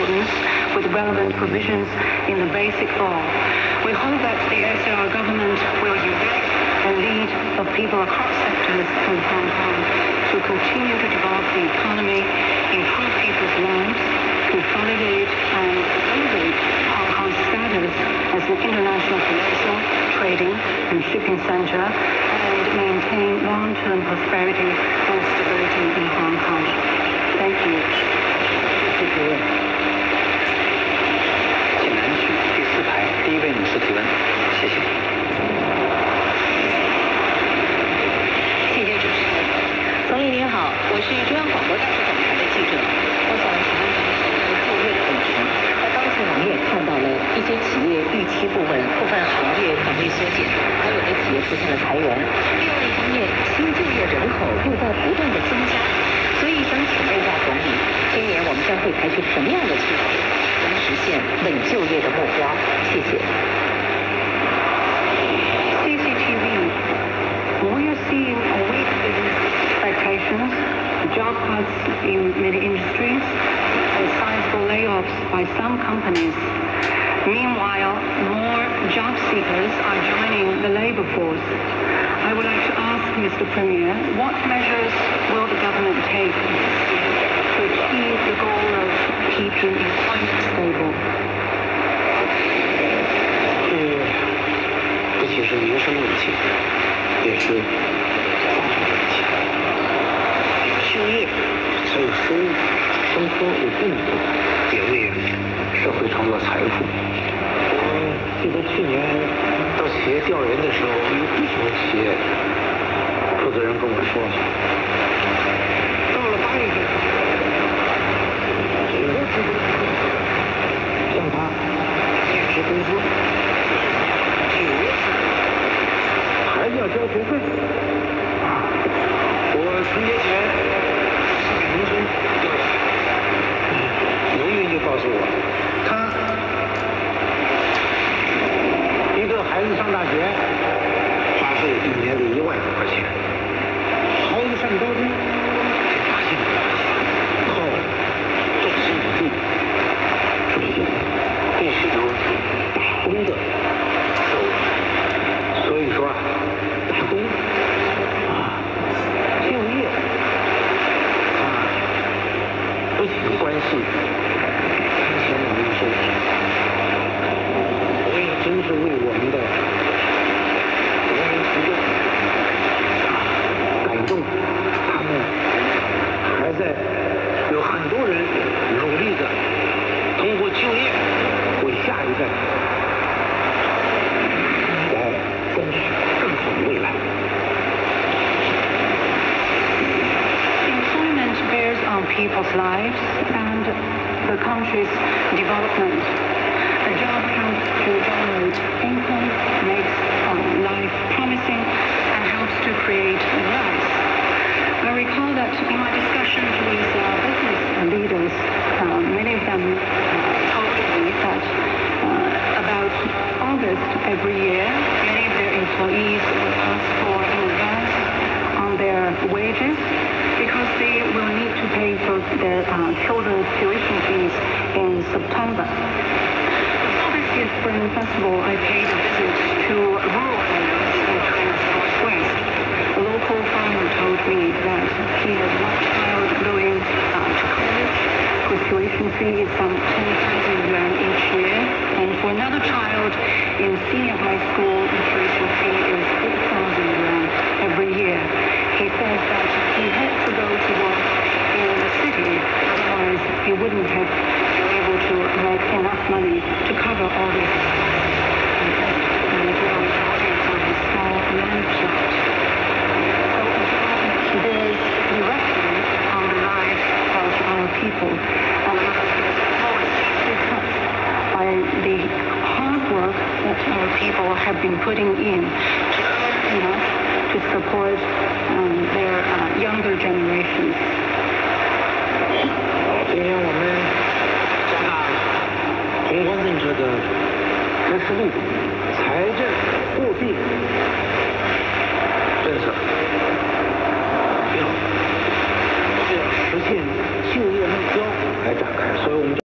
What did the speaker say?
accordance with relevant provisions in the Basic Law. We hope that the SAR government will unite and lead the people across sectors of Hong Kong to continue to develop the economy, improve people's lives, consolidate and elevate Hong Kong's status as an international financial, trading and shipping center, and maintain long-term prosperity and stability in Hong Kong. Thank you. 请南区第4排第1位女士提问，谢谢。 谢谢主持人。总理您好，我是中央广播电视总台的记者。我想请问您现在就业的问题。当前我们也看到了一些企业预期部分行业岗位缩减，还有的企业出现了裁员。另外一方面，新就业人口又在不断的增加，所以想请问一下总理，今年我们将会采取什么样的措施，来实现稳就业的目标？谢谢。 CCTV, we are seeing a weak business expectations, job cuts in many industries, and sizable layoffs by some companies. Meanwhile, more job seekers are joining the labor force. I would like to ask Mr. Premier, what measures will the government take to achieve the goal of keeping employment stable? 不仅是民生问题，也是发展问题。就业才有收入，生活有共同，也为社会创造财富。我记得去年到企业调研的时候，有不少企业负责人跟我说，到了8月份，很多职工向他减持工资，9月份还是要交学费。我春节前给农村调研，农民就告诉我，他一个孩子上大学花费1年得1万多块钱，孩子上高中得8000多块钱，靠种植土地，必须有打工的收入。所以说，打工就业不仅关系金钱的民生，我也真是为我们的国人群众感动，他们还在有很多人努力的通过就业为下一代来争取更好的未来。 Employment bears on people's lives and the country's development. A job helps to generate income, makes life promising, and helps to create wealth. I recall that in my discussions with business leaders, many of them told me that about August every year, many of their employees will ask for an advance on their wages because they will need to pay for their children's tuition fees in September. For this year's Spring Festival, I paid a visit to rural areas in China's northwest. A local farmer told me that he has one child going to college, whose tuition fee is some 10,000 yuan each year, and for another child in senior high school, the tuition fee is 8,000 yuan every year. He says that he had to go to work in the city, otherwise he wouldn't have been able to make enough money to cover all these expenses. And he was working on a small land plot. So there's directly on the lives of our people, and always touched by the hard work that our people have been putting in to earn enough to support their younger generations. 今天我们加大宏观政策的支持力度，财政、货币